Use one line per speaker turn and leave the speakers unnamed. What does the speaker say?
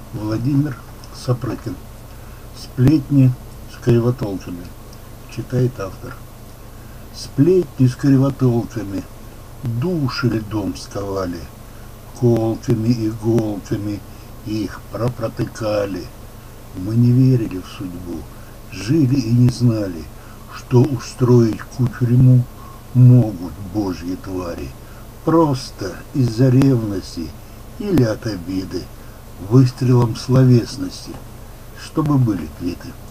Владимир Сапрыкин. Сплетни с кривотолками. Читает автор. Сплетни с кривотолками душили дом сковали, колками, иголками их протыкали. Мы не верили в судьбу, жили и не знали, что устроить тюрьму могут божьи твари. Просто из-за ревности или от обиды, выстрелом словесности, чтобы были квиты.